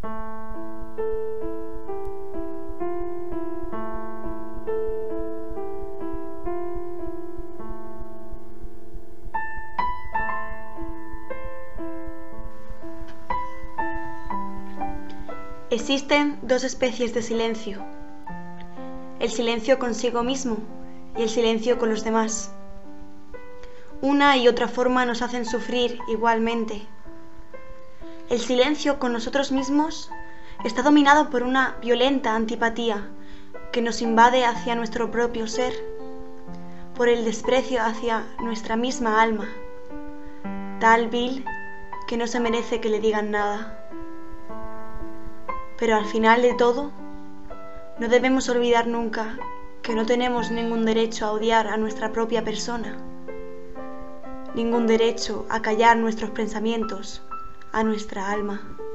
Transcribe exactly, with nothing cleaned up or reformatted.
Existen dos especies de silencio: el silencio consigo mismo y el silencio con los demás. Una y otra forma nos hacen sufrir igualmente. El silencio con nosotros mismos está dominado por una violenta antipatía que nos invade hacia nuestro propio ser, por el desprecio hacia nuestra misma alma, tal vil que no se merece que le digan nada. Pero al final de todo, no debemos olvidar nunca que no tenemos ningún derecho a odiar a nuestra propia persona, ningún derecho a callar nuestros pensamientos, a nuestra alma.